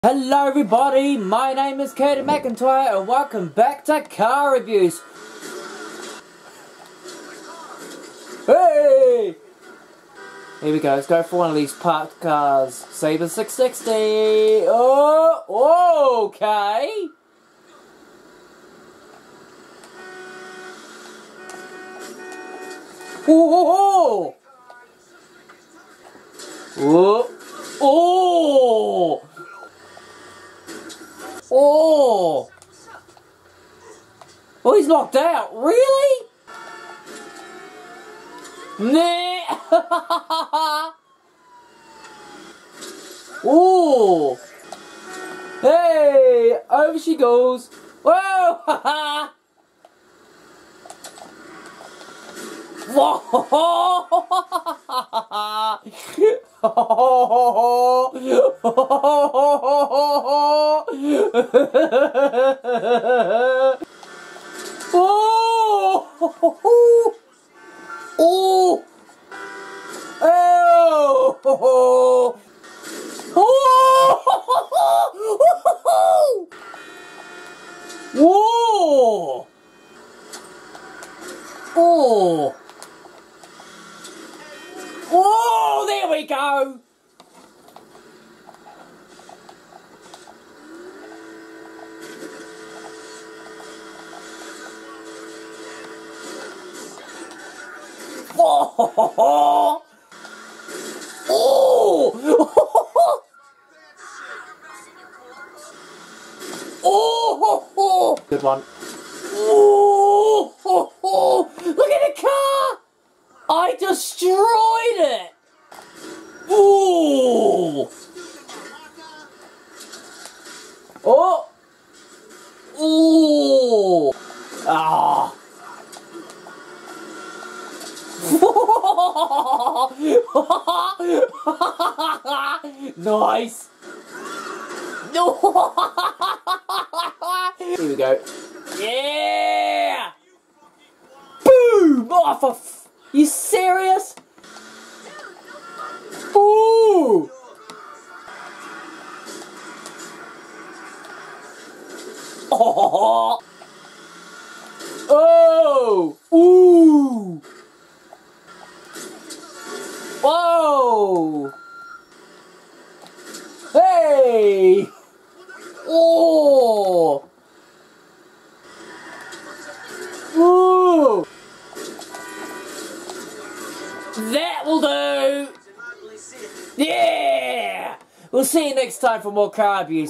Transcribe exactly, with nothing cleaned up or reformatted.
Hello everybody, my name is Katie McIntyre and welcome back to Car Reviews. Hey! Here we go, let's go for one of these parked cars. Sabre six sixty! Oh, okay! Oh! Oh! Oh! Oh! Oh, he's knocked out. Really? Nah. Oh! Hey! Over she goes. Whoa! Whoa! Oh! Oh! Oh! Oh! Whoa! Oh! Oh! There we go! Oh! Oh! Oh! Good one. Oh! Look at the car! I destroyed it! Oh! Oh! Oh! Ah! Nice! No! Here we go. Yeah! Boom! Oh, for f you serious? Ooh! Oh! Oh! Ooh! Whoa! Hey! Oh! Ooh! That will do! Yeah! We'll see you next time for more car abuse.